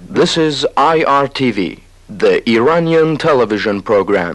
This is IRTV, the Iranian television program.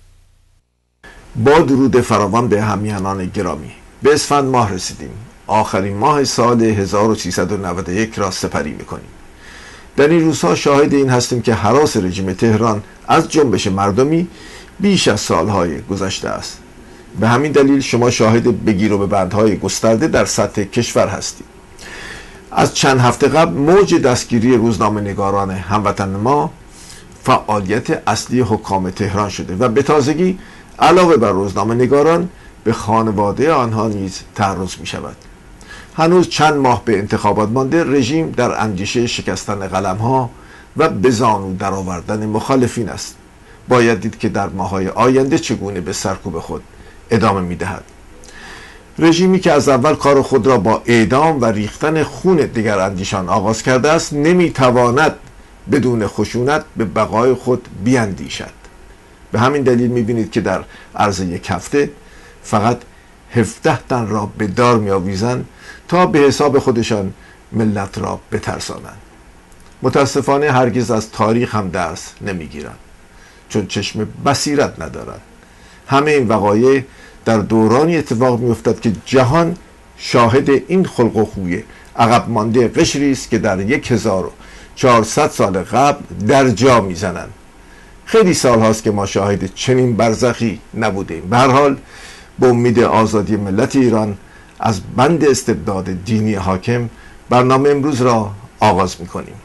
با درود فراوان به همیهنان گرامی، به اسفند ماه رسیدیم. آخرین ماه سال 1391 را سپری می‌کنیم. در این روزها شاهد این هستیم که هراس رژیم تهران از جنبش مردمی بیش از سالهای گذشته است. به همین دلیل شما شاهد بگیر و ببندهای گسترده در سطح کشور هستید. از چند هفته قبل موج دستگیری روزنامه‌نگاران هموطن ما فعالیت اصلی حکام تهران شده و به تازگی علاوه بر روزنامه‌نگاران به خانواده آنها نیز تعرض می شود. هنوز چند ماه به انتخابات مانده، رژیم در اندیشه شکستن قلم‌ها و به زانو درآوردن مخالفین است. باید دید که در ماه‌های آینده چگونه به سرکوب خود ادامه می‌دهد. رژیمی که از اول کار خود را با اعدام و ریختن خون دیگر اندیشان آغاز کرده است، نمی‌تواند بدون خشونت به بقای خود بیاندیشد. به همین دلیل می‌بینید که در عرض یک هفته فقط 17 تن را به دار می‌آویزند تا به حساب خودشان ملت را بترسانند. متاسفانه هرگز از تاریخ هم درس نمی‌گیرند، چون چشم بصیرت ندارند. همه این وقایع در دورانی اتفاق می‌افتد که جهان شاهد این خلق و خوی عقب مانده قشری است که در 1400 سال قبل در جا می‌زنند. خیلی سال هاست که ما شاهد چنین برزخی نبودیم. به هر حال با امید آزادی ملت ایران از بند استبداد دینی حاکم برنامه امروز را آغاز می‌کنیم.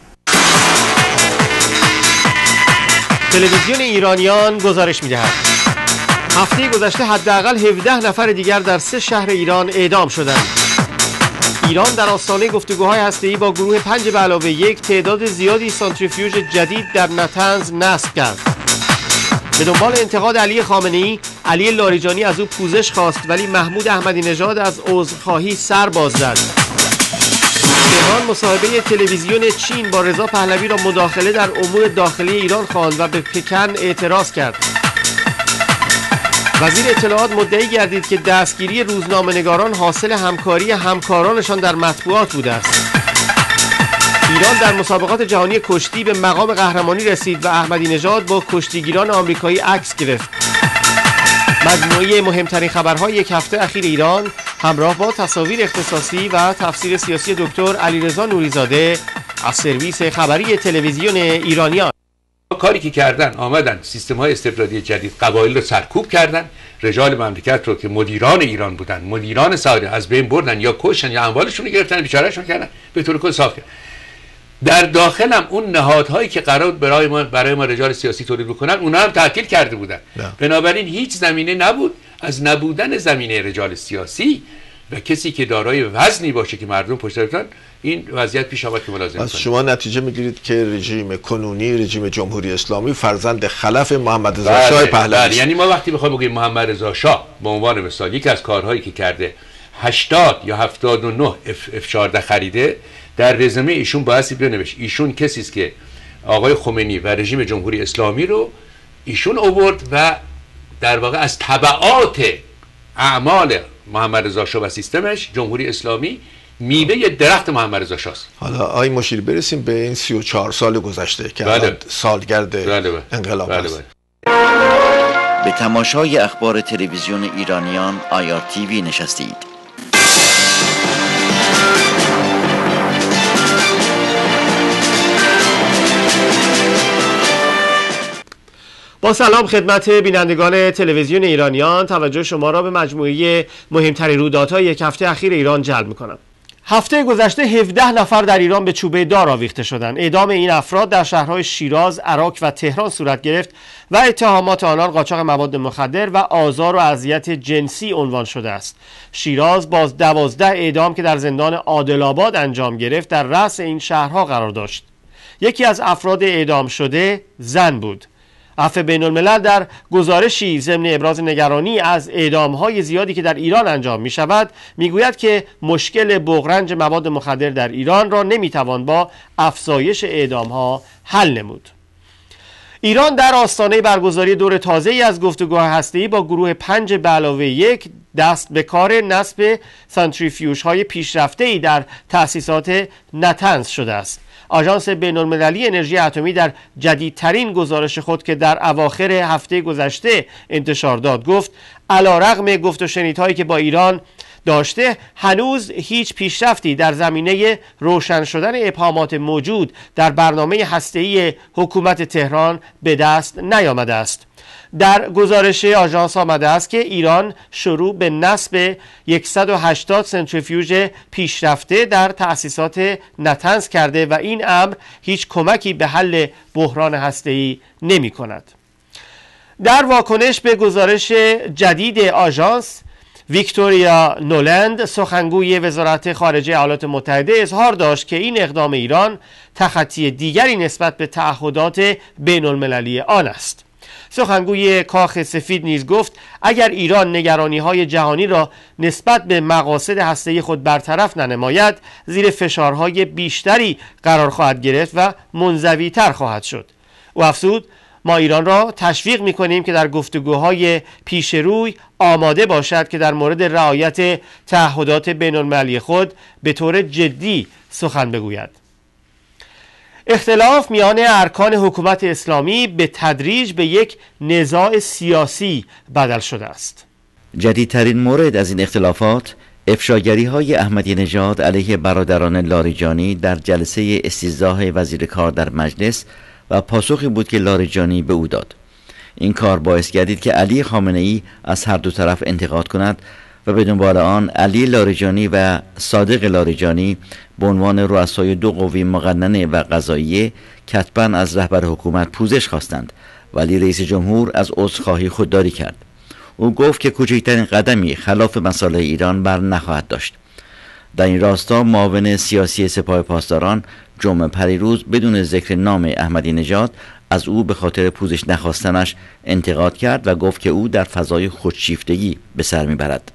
تلویزیون ایرانیان گزارش می‌دهد هفته گذشته حداقل 17 نفر دیگر در 3 شهر ایران اعدام شدند. ایران در آستانه گفتگوهای هسته‌ای با گروه 5+1 تعداد زیادی سانتریفیوژ جدید در نتنز نصب کرد. به دنبال انتقاد علی خامنه‌ای، علی لاریجانی از او پوزش خواست، ولی محمود احمدی نژاد از عذرخواهی سر باز زد. تهران مصاحبه تلویزیون چین با رضا پهلوی را مداخله در امور داخلی ایران خواند و به پکن اعتراض کرد. وزیر اطلاعات مدعی گردید که دستگیری روزنامه‌نگاران حاصل همکاری همکارانشان در مطبوعات بوده است. ایران در مسابقات جهانی کشتی به مقام قهرمانی رسید و احمدی نژاد با کشتیگیران آمریکایی عکس گرفت. مجموعه مهمترین خبرهای یک هفته اخیر ایران همراه با تصاویر اختصاصی و تفسیر سیاسی دکتر علیرضا نوریزاده از سرویس خبری تلویزیون ایرانیان. کاری که کردن، آمدن سیستم‌های استبدادی جدید قبایل رو سرکوب کردن، رجال مملکت رو که مدیران ایران بودن، مدیران ساده از بین بردن یا کشتن یا اموالشون رو گرفتن، بیچارهشون کردن، به طور کل صاف کردن. در داخل هم اون نهادهایی که قرار برای ما رجال سیاسی تولید بکنن، اونا هم تعطیل کرده بودن. بنابراین هیچ زمینه نبود. از نبودن زمینه رجال سیاسی و کسی که دارای وزنی باشه که مردم پشت باشن، این وضعیت پیش آمد که ملازم از شما نتیجه میگیرید که رژیم کنونی، رژیم جمهوری اسلامی فرزند خلف محمد رضا شاه پهلوی است. یعنی ما وقتی بخوایم بگیم محمد رضا شاه به عنوان مثال یکی از کارهایی که کرده 80 یا 79 F-14 خریده، در رزومه ایشون بایستی بنویس ایشون کسی است که آقای خمینی و رژیم جمهوری اسلامی رو ایشون آورد و در واقع از تبعات اعمال محمد رضا شاه و سیستمش جمهوری اسلامی میوه درخت محمد رضا شاه است. حالا آقای مشیر برسیم به این 34 سال گذشته که سالگرد انقلاب است. به تماشای اخبار تلویزیون ایرانیان IRTV نشستید. با سلام خدمت بینندگان تلویزیون ایرانیان، توجه شما را به مجموعه مهمترین رویدادهای یک هفته اخیر ایران جلب می‌کنم. هفته گذشته 17 نفر در ایران به چوبه دار آویخته شدند. اعدام این افراد در شهرهای شیراز، عراق و تهران صورت گرفت و اتهامات آنان قاچاق مواد مخدر و آزار و اذیت جنسی عنوان شده است. شیراز باز 12 اعدام که در زندان عادل‌آباد انجام گرفت در رأس این شهرها قرار داشت. یکی از افراد اعدام شده زن بود. عفو بین الملل در گزارشی ضمن ابراز نگرانی از اعدام‌های زیادی که در ایران انجام می‌شود می‌گوید که مشکل بغرنج مواد مخدر در ایران را نمی‌توان با افزایش اعدام‌ها حل نمود. ایران در آستانه برگزاری دور تازه‌ای از گفتگوهای هسته‌ای با گروه 5+1 دست به کار نصب سانتریفیوژهای پیشرفته‌ای در تأسیسات نتنز شده است. آژانس بین‌المللی انرژی اتمی در جدیدترین گزارش خود که در اواخر هفته گذشته انتشار داد گفت علیرغم گفت و شنیدهایی که با ایران داشته هنوز هیچ پیشرفتی در زمینه روشن شدن ابهامات موجود در برنامه هسته‌ای حکومت تهران به دست نیامده است. در گزارش آژانس آمده است که ایران شروع به نصب 180 سنتریفیوژ پیشرفته در تأسیسات نطنز کرده و این امر هیچ کمکی به حل بحران هسته‌ای نمی‌کند. در واکنش به گزارش جدید آژانس، ویکتوریا نولند سخنگوی وزارت خارجه ایالات متحده اظهار داشت که این اقدام ایران تخطی دیگری نسبت به تعهدات بین المللی آن است. سخنگوی کاخ سفید نیز گفت اگر ایران نگرانی‌های جهانی را نسبت به مقاصد هسته‌ای خود برطرف ننماید زیر فشارهای بیشتری قرار خواهد گرفت و منزوی‌تر خواهد شد. او افزود ما ایران را تشویق می‌کنیم که در گفتگوهای پیش روی آماده باشد که در مورد رعایت تعهدات بین‌المللی خود به طور جدی سخن بگوید. اختلاف میان ارکان حکومت اسلامی به تدریج به یک نزاع سیاسی بدل شده است. جدیدترین مورد از این اختلافات افشاگری‌های احمدی نژاد علیه برادران لاریجانی در جلسه استیضاح وزیر کار در مجلس و پاسخی بود که لاریجانی به او داد. این کار باعث گردید که علی خامنه‌ای از هر دو طرف انتقاد کند و به دنبال آن علی لاریجانی و صادق لاریجانی به عنوان رؤسای دو قوه مقننه و قضاییه کتباً از رهبر حکومت پوزش خواستند، ولی رئیس جمهور از عذرخواهی خودداری کرد. او گفت که کوچکترین قدمی خلاف مصالح ایران بر نخواهد داشت. در این راستا معاون سیاسی سپاه پاسداران جمعه پریروز بدون ذکر نام احمدی نژاد از او به خاطر پوزش نخواستنش انتقاد کرد و گفت که او در فضای خودشیفتگی به سر میبرد.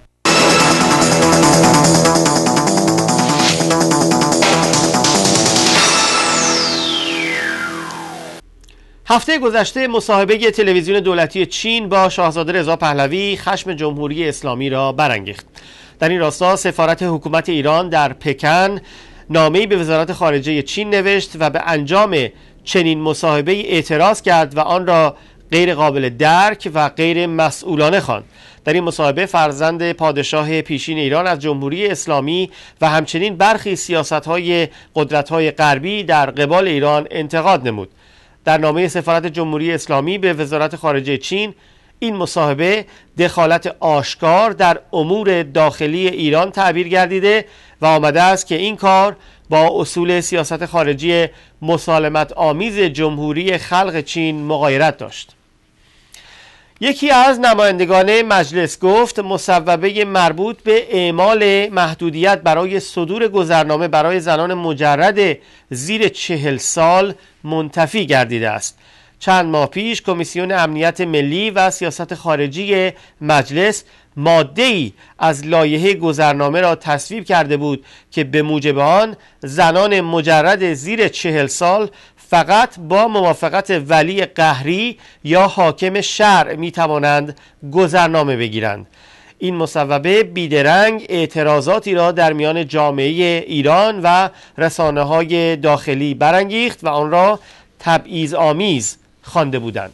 هفته گذشته مصاحبه تلویزیون دولتی چین با شاهزاده رضا پهلوی خشم جمهوری اسلامی را برانگیخت. در این راستا سفارت حکومت ایران در پکن نامه‌ای به وزارت خارجه چین نوشت و به انجام چنین مصاحبه اعتراض کرد و آن را غیر قابل درک و غیر مسئولانه خواند. در این مصاحبه فرزند پادشاه پیشین ایران از جمهوری اسلامی و همچنین برخی سیاست‌های قدرت‌های غربی در قبال ایران انتقاد نمود. در نامه سفارت جمهوری اسلامی به وزارت خارجه چین این مصاحبه دخالت آشکار در امور داخلی ایران تعبیر گردیده و آمده است که این کار با اصول سیاست خارجی مسالمت آمیز جمهوری خلق چین مغایرت داشت. یکی از نمایندگان مجلس گفت مصوبه مربوط به اعمال محدودیت برای صدور گذرنامه برای زنان مجرد زیر 40 سال منتفی گردیده است. چند ماه پیش کمیسیون امنیت ملی و سیاست خارجی مجلس ماده‌ای از لایحه گذرنامه را تصویب کرده بود که به موجب آن زنان مجرد زیر 40 سال فقط با موافقت ولی قهری یا حاکم شرع می توانند گذرنامه بگیرند. این مصوبه بیدرنگ اعتراضاتی را در میان جامعه ایران و رسانه‌های داخلی برانگیخت و آن را تبعیض‌آمیز خوانده بودند.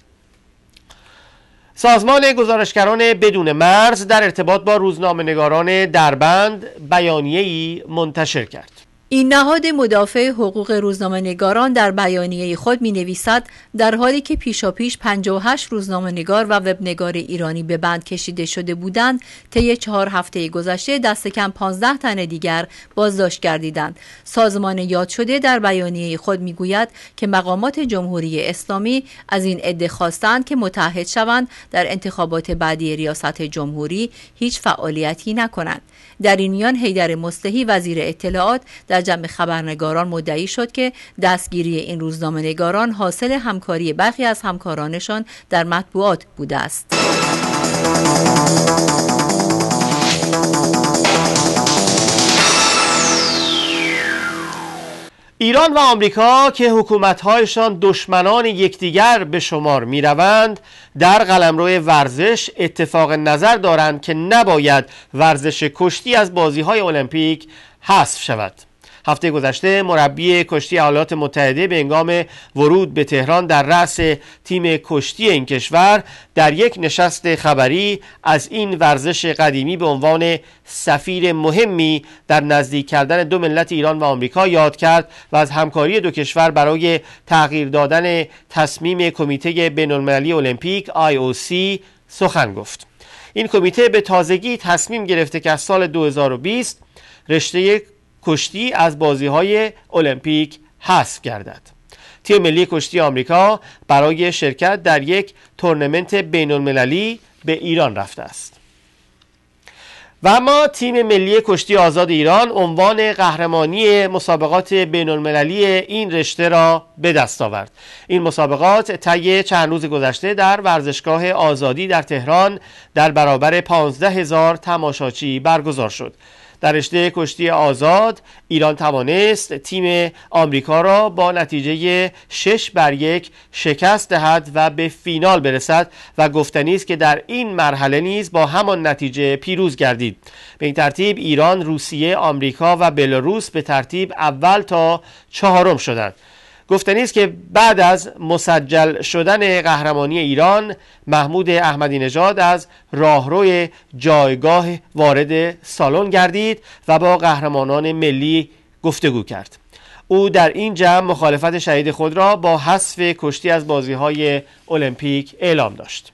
سازمان گزارشگران بدون مرز در ارتباط با روزنامه‌نگاران دربند بیانیه‌ای منتشر کرد. این نهاد مدافع حقوق روزنامه‌نگاران در بیانیه خود می‌نویسد در حالی که پیشاپیش 58 روزنامه‌نگار و وبنگار ایرانی به بند کشیده شده بودند، طی 4 هفته گذشته دست کم 15 تن دیگر بازداشت گردیدند. سازمان یاد شده در بیانیه خود می‌گوید که مقامات جمهوری اسلامی از این عده خواستند که متحد شوند در انتخابات بعدی ریاست جمهوری هیچ فعالیتی نکنند. در این میان حیدر مصلحی وزیر اطلاعات در جمع خبرنگاران مدعی شد که دستگیری این روزنامه‌نگاران حاصل همکاری برخی از همکارانشان در مطبوعات بوده است. ایران و آمریکا که حکومت‌هایشان دشمنان یکدیگر به شمار می‌روند، در قلمرو ورزش اتفاق نظر دارند که نباید ورزش کشتی از بازی‌های المپیک حذف شود. هفته گذشته مربی کشتی ایالات متحده به هنگام ورود به تهران در رأس تیم کشتی این کشور در یک نشست خبری از این ورزش قدیمی به عنوان سفیر مهمی در نزدیک کردن دو ملت ایران و آمریکا یاد کرد و از همکاری دو کشور برای تغییر دادن تصمیم کمیته بین‌المللی المپیک IOC سخن گفت. این کمیته به تازگی تصمیم گرفته که از سال 2020 رشته کشتی از بازی‌های المپیک حذف گردد. تیم ملی کشتی آمریکا برای شرکت در یک تورنمنت بین‌المللی به ایران رفته است. و اما تیم ملی کشتی آزاد ایران عنوان قهرمانی مسابقات بین‌المللی این رشته را به دست آورد. این مسابقات طی چند روز گذشته در ورزشگاه آزادی در تهران در برابر 15,000 تماشاچی برگزار شد. در رشته کشتی آزاد ایران توانست تیم آمریکا را با نتیجه 6-1 شکست دهد و به فینال برسد و گفتنی است که در این مرحله نیز با همان نتیجه پیروز گردید. به این ترتیب ایران، روسیه، آمریکا و بلاروس به ترتیب اول تا چهارم شدند. گفتنی است که بعد از مسجل شدن قهرمانی ایران، محمود احمدی نژاد از راهروی جایگاه وارد سالن گردید و با قهرمانان ملی گفتگو کرد. او در این جمع مخالفت شدید خود را با حذف کشتی از بازی‌های المپیک اعلام داشت.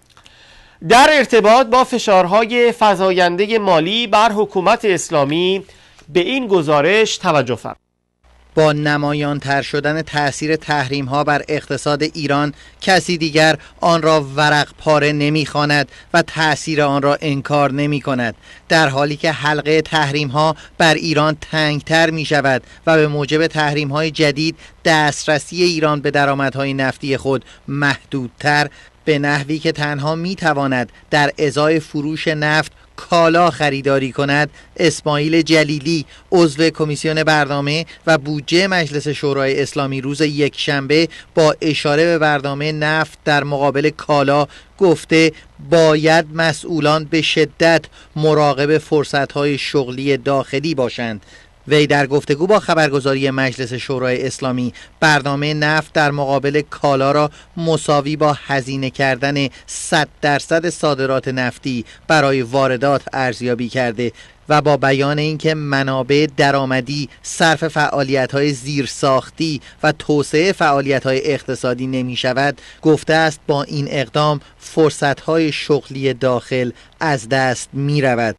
در ارتباط با فشارهای فزاینده مالی بر حکومت اسلامی به این گزارش توجه فرمایید. با نمایان‌تر شدن تأثیر تحریم‌ها بر اقتصاد ایران، کسی دیگر آن را ورق پاره نمی‌خواند و تأثیر آن را انکار نمی‌کند، در حالی که حلقه تحریم‌ها بر ایران تنگتر می‌شود و به موجب تحریم‌های جدید دسترسی ایران به درآمدهای نفتی خود محدودتر، به نحوی که تنها می‌تواند در ازای فروش نفت کالا خریداری کند. اسماعیل جلیلی، عضو کمیسیون برنامه و بودجه مجلس شورای اسلامی، روز یکشنبه با اشاره به برنامه نفت در مقابل کالا گفته باید مسئولان به شدت مراقب فرصت‌های شغلی داخلی باشند. وی در گفتگو با خبرگزاری مجلس شورای اسلامی برنامه نفت در مقابل کالا را مساوی با هزینه کردن 100% صادرات نفتی برای واردات ارزیابی کرده و با بیان اینکه منابع درآمدی صرف فعالیت‌های زیرساختی و توسعه فعالیت‌های اقتصادی نمی‌شود، گفته است با این اقدام فرصت‌های شغلی داخل از دست می‌رود.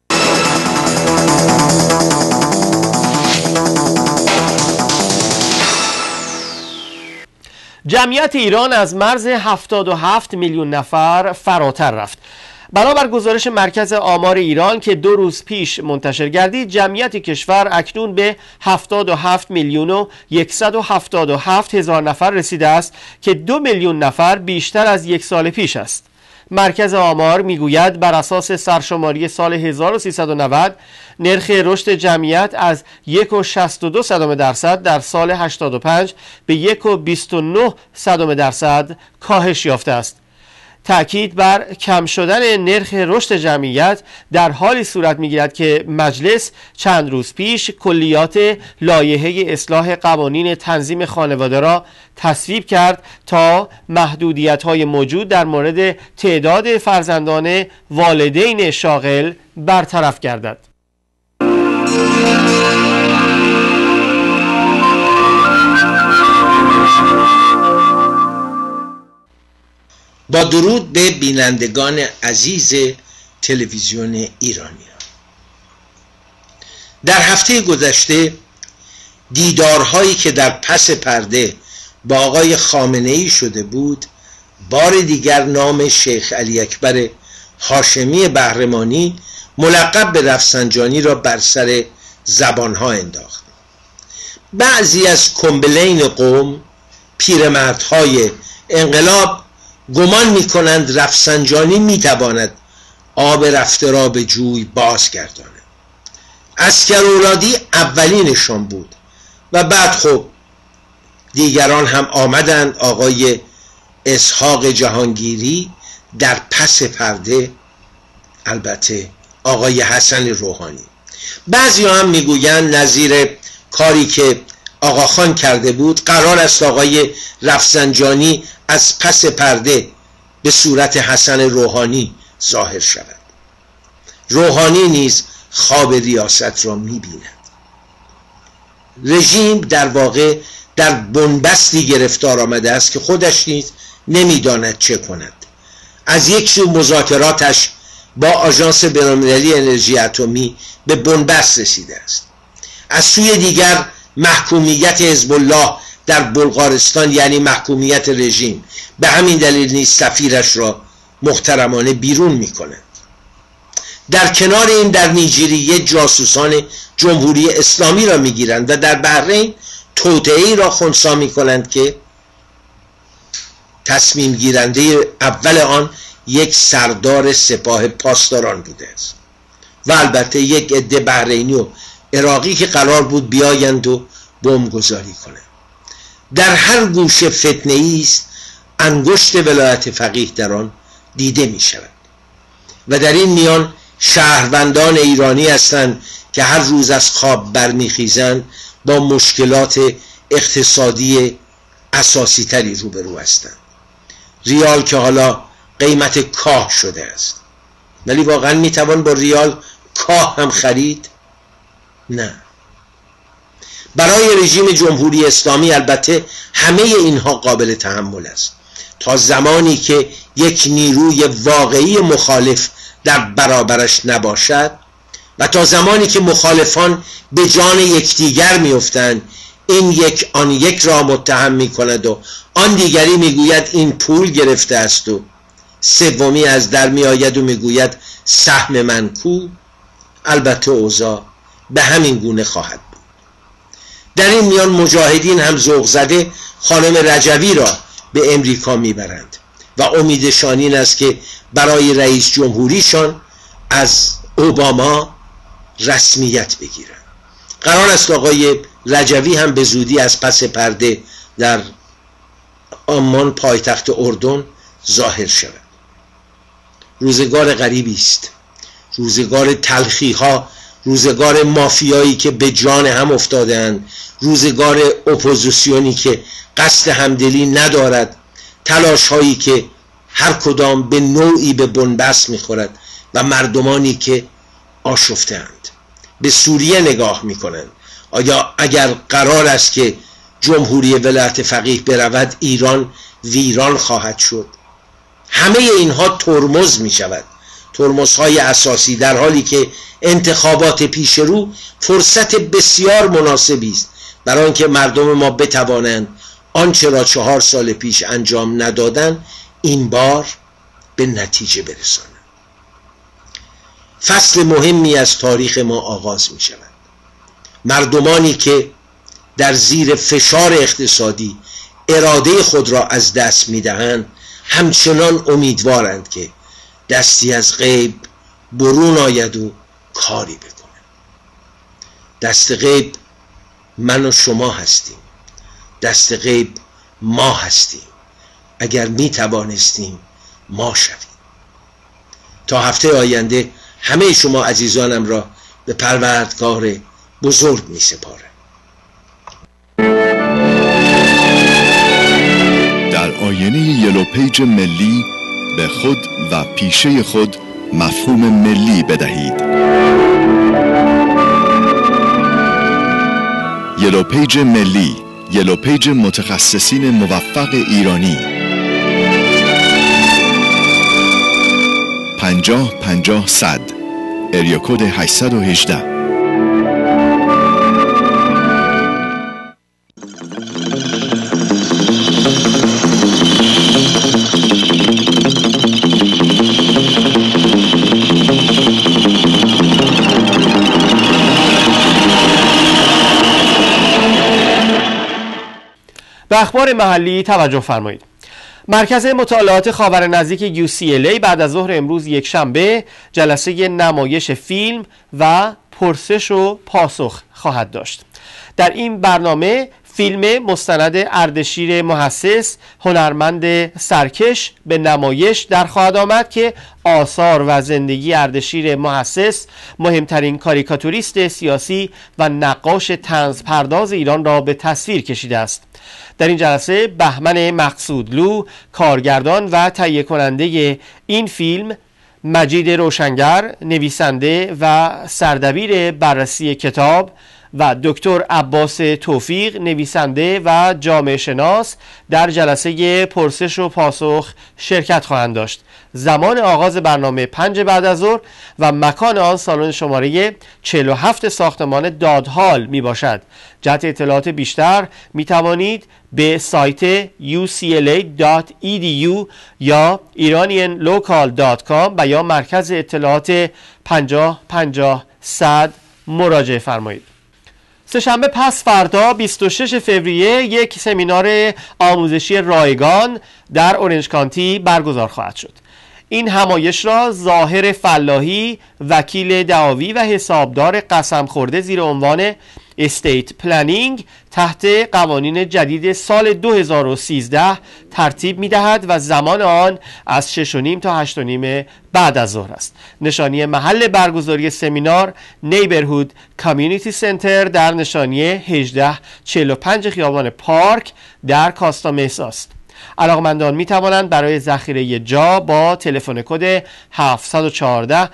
جمعیت ایران از مرز 77 میلیون نفر فراتر رفت. بنابر گزارش مرکز آمار ایران که 2 روز پیش منتشر گردید، جمعیت کشور اکنون به 77 میلیون و 177 هزار نفر رسیده است که 2 میلیون نفر بیشتر از یک سال پیش است. مرکز آمار میگوید بر اساس سرشماری سال 1390 نرخ رشد جمعیت از 1.62% در سال 85 به 1.29% کاهش یافته است. تأکید بر کم شدن نرخ رشد جمعیت در حالی صورت می‌گیرد که مجلس چند روز پیش کلیات لایحه اصلاح قوانین تنظیم خانواده را تصویب کرد تا محدودیت‌های موجود در مورد تعداد فرزندان والدین شاغل برطرف گردد. با درود به بینندگان عزیز تلویزیون ایرانی، در هفته گذشته دیدارهایی که در پس پرده با آقای خامنه‌ای شده بود، بار دیگر نام شیخ علی اکبر هاشمی بهرمانی ملقب به رفسنجانی را بر سر زبانها انداخت. بعضی از کنبلین قوم، پیرمردهای انقلاب، گمان می کنند رفسنجانی می تواند آب رفته را به جوی بازگرداند. عسکرولادی اولینشان بود و بعد خب دیگران هم آمدند. آقای اسحاق جهانگیری، در پس پرده البته آقای حسن روحانی. بعضی هم میگویند نظیر کاری که آقاخان کرده بود، قرار است آقای رفسنجانی از پس پرده به صورت حسن روحانی ظاهر شود. روحانی نیز خواب ریاست را می‌بیند. رژیم در واقع در بنبستی گرفتار آمده است که خودش نیز نمی‌داند چه کند. از یک سو مذاکراتش با آژانس بین‌المللی انرژی اتمی به بنبست رسیده است. از سوی دیگر محکومیت حزب الله در بلغارستان، یعنی محکومیت رژیم، به همین دلیل نیز سفیرش را محترمانه بیرون می‌کند. در کنار این در نیجریه جاسوسان جمهوری اسلامی را می‌گیرند و در بحرین توطئه‌ای را خنثی می‌کنند که تصمیم گیرنده اول آن یک سردار سپاه پاسداران بوده است و البته یک عده بحرینی و عراقی که قرار بود بیایند و بمبگذاری کنند. در هر گوشه فتنه‌ای است، انگشت ولایت فقیه در آن دیده می شود و در این میان شهروندان ایرانی هستند که هر روز از خواب برمیخیزند با مشکلات اقتصادی اساسی تری روبرو هستند. ریال که حالا قیمت کاه شده است، ولی واقعا میتوان با ریال کاه هم خرید؟ نه. برای رژیم جمهوری اسلامی البته همه اینها قابل تحمل است تا زمانی که یک نیروی واقعی مخالف در برابرش نباشد و تا زمانی که مخالفان به جان یکدیگر میافتند، این یک آن یک را متهم میکند و آن دیگری میگوید این پول گرفته است و سومی از در میآید و میگوید سهم من کو. البته اوضاع به همین گونه خواهد بود. در این میان مجاهدین هم ذوق زده خانم رجوی را به امریکا میبرند و امیدشان این است که برای رئیس جمهوریشان از اوباما رسمیت بگیرند. قرار است آقای رجوی هم به زودی از پس پرده در آمان پایتخت اردن ظاهر شود. روزگار غریبی است، روزگار تلخی ها، روزگار مافیایی که به جان هم افتادند، روزگار اپوزیسیونی که قصد همدلی ندارد، تلاش هایی که هر کدام به نوعی به بنبست میخورد و مردمانی که آشفته‌اند. به سوریه نگاه میکنند. آیا اگر قرار است که جمهوری ولایت فقیه برود، ایران ویران خواهد شد؟ همه اینها ترمز می شود، ترمزهای اساسی، در حالی که انتخابات پیش رو فرصت بسیار مناسبی است برای آنکه مردم ما بتوانند آنچه را 4 سال پیش انجام ندادند این بار به نتیجه برسانند. فصل مهمی از تاریخ ما آغاز می شود. مردمانی که در زیر فشار اقتصادی اراده خود را از دست می دهند همچنان امیدوارند که دستی از غیب برون آید و کاری بکنه. دست غیب من و شما هستیم، دست غیب ما هستیم. اگر می توانستیم ما شویم. تا هفته آینده همه شما عزیزانم را به پروردگار بزرگ می سپارم. در آینه یلو پیج ملی به خود و پیشه خود مفهوم ملی بدهید. یلو پیج ملی، یلو پیج متخصصین موفق ایرانی. 50-50-100 اریا کد 818. به اخبار محلی توجه فرمایید. مرکز مطالعات خاور نزدیک UCLA بعد از ظهر امروز یک شنبه جلسه نمایش فیلم و پرسش و پاسخ خواهد داشت. در این برنامه فیلم مستند اردشیر محسس هنرمند سرکش به نمایش در خواهد آمد که آثار و زندگی اردشیر محسس مهمترین کاریکاتوریست سیاسی و نقاش طنز پرداز ایران را به تصویر کشیده است. در این جلسه بهمن مقصودلو کارگردان و تهیه کننده این فیلم، مجید روشنگر نویسنده و سردبیر بررسی کتاب و دکتر عباس توفیق نویسنده و جامعه شناس در جلسه پرسش و پاسخ شرکت خواهند داشت. زمان آغاز برنامه 5 بعد از ظهر و مکان آن سالن شماره 47 ساختمان دادهال می باشد. جهت اطلاعات بیشتر می توانید به سایت ucla.edu یا iranianlocal.com و یا مرکز اطلاعات 5050 مراجعه فرمایید. سه‌شنبه پس فردا 26 فوریه یک سمینار آموزشی رایگان در اورنج کانتی برگزار خواهد شد. این همایش را ظاهر فلاحی، وکیل دعاوی و حسابدار قسم خورده زیر عنوان استیت پلنینگ تحت قوانین جدید سال 2013 ترتیب می دهد و زمان آن از 6:30 تا 8:30 بعد از ظهر است. نشانی محل برگزاری سمینار نیبرهود کامیونیتی سنتر در نشانی 1845 خیابان پارک در کاستا مسا است. علاقمندان می توانند برای ذخیره جا با تلفن کد 714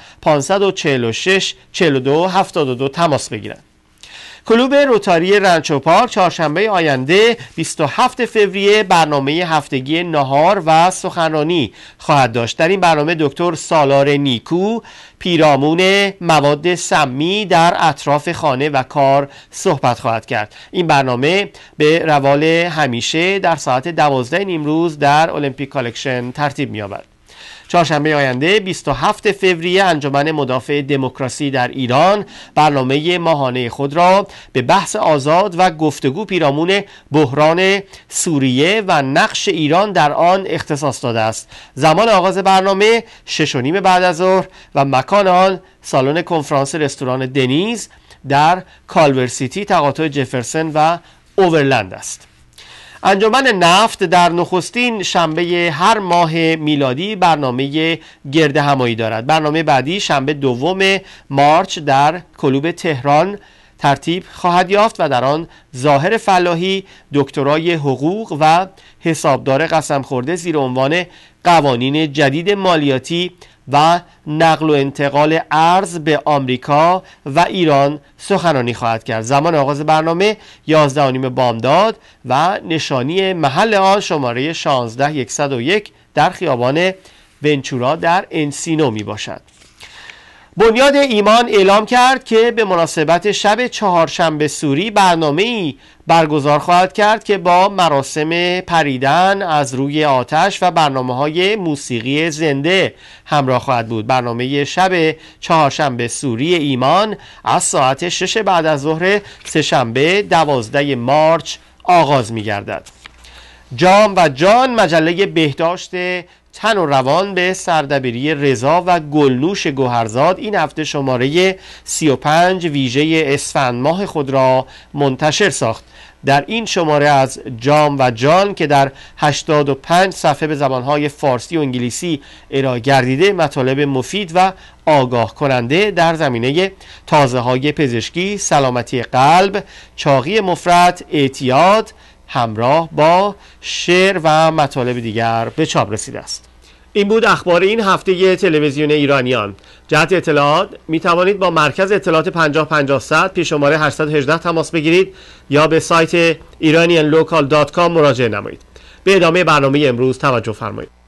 546 42 72 تماس بگیرند. کلوب روتاری رنچو پارک چهارشنبه آینده 27 فوریه برنامه هفتگی نهار و سخنرانی خواهد داشت. در این برنامه دکتر سالار نیکو پیرامون مواد سمی در اطراف خانه و کار صحبت خواهد کرد. این برنامه به روال همیشه در ساعت 12 امروز در المپیک کالکشن ترتیب می‌یابد. چهارشنبه آینده 27 فوریه انجمن مدافع دموکراسی در ایران برنامه ماهانه خود را به بحث آزاد و گفتگو پیرامون بحران سوریه و نقش ایران در آن اختصاص داده است. زمان آغاز برنامه 6:30 بعد از ظهر و مکان آن سالن کنفرانس رستوران دنیز در کالور سیتی تقاطع جفرسن و اوورلند است. انجمن نفت در نخستین شنبه هر ماه میلادی برنامه گرد همایی دارد. برنامه بعدی شنبه 2 مارچ در کلوب تهران ترتیب خواهد یافت و در آن ظاهر فلاحی دکترای حقوق و حسابدار قسم خورده زیر عنوان قوانین جدید مالیاتی و نقل و انتقال ارز به آمریکا و ایران سخنرانی خواهد کرد. زمان آغاز برنامه 11:30 بامداد و نشانی محل آن شماره 16101 در خیابان ونچورا در انسینو می باشد. بنیاد ایمان اعلام کرد که به مناسبت شب چهارشنبه سوری برنامه‌ای برگزار خواهد کرد که با مراسم پریدن از روی آتش و برنامه‌های موسیقی زنده همراه خواهد بود. برنامه شب چهارشنبه سوری ایمان از ساعت 6 بعد از ظهر سه‌شنبه 12 مارچ آغاز می‌گردد. جام و جان مجله بهداشت تن و روان به سردبیری رضا و گلنوش گوهرزاد این هفته شماره 35 ویژه اسفند ماه خود را منتشر ساخت. در این شماره از جام و جان که در 85 صفحه به زبانهای فارسی و انگلیسی ارائه گردیده مطالب مفید و آگاه کننده در زمینه تازه‌های پزشکی، سلامتی قلب، چاقی مفرط، اعتیاد همراه با شعر و مطالب دیگر به چاپ رسیده است. این بود اخبار این هفته تلویزیون ایرانیان. جهت اطلاعات می توانید با مرکز اطلاعات 5050 پیش شماره 818 تماس بگیرید یا به سایت iranianlocal.com مراجعه نمایید. به ادامه برنامه امروز توجه فرمایید.